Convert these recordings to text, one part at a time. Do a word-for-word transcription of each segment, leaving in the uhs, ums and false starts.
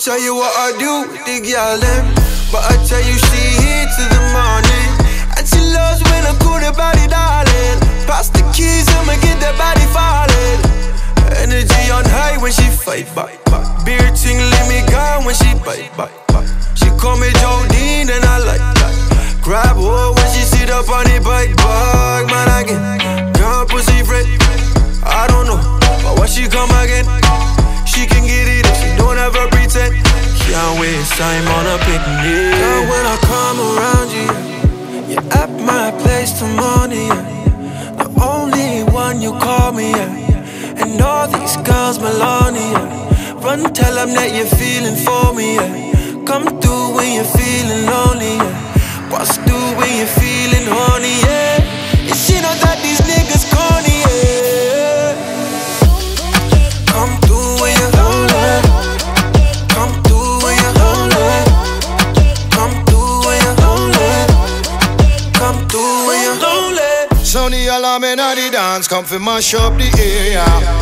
tell you what I do with the girl them, but I tell you she here till the morning. And she loves when I call the body darling. Pass the keys, I'ma get the body falling. Energy on high when she fight back. Beer ting let me gone when she bite back. She call me Jodine and I like that. Grab her when she sit up on the bike bag. Man again, gone pussy friend. I don't know, but when she come again, she can get it if she don't ever pretend. Can't waste time on a picnic. Girl, when I come around you, you're at my place till morning, yeah. The only one you call me, yeah. And all these girls, Melania, run tell them that you're feeling for me, yeah. Come through when you're feeling lonely, yeah. Bust through when you're feeling horny, yeah. And she knows that these niggas corny, yeah. Come through when you're lonely. Come through when you're lonely. Come through when you're lonely. Come through when you're lonely. Sonny alarm inna the dance, come fi mash up the area.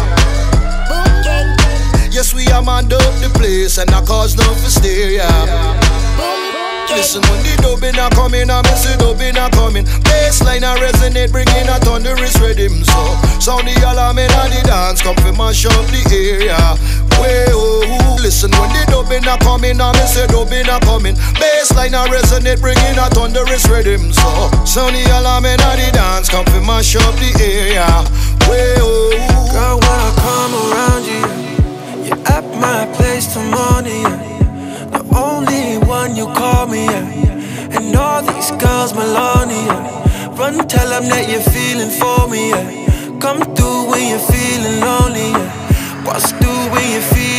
Yes, we are manned up the place and I cause no hysteria. Listen, when the dubbing a coming, I miss the dubbing a coming. Bassline a resonate, bringing a thunderous rhythm. So, sound the alarm inna the dance, come fi mash up the area. Way oh, listen, when the dubbing a coming, I miss the dubbing a coming. Bassline a resonate, bringing a thunderous rhythm. So, sound the alarm inna the dance, come fi mash up the area. Way oh, girl, when I come around you, you're at my place till morning, yeah. The only one you call me, yeah. And all these girls, Melania, run tell them that you're feeling for me, yeah. Come through when you're feeling lonely, yeah. Bust through when you're feeling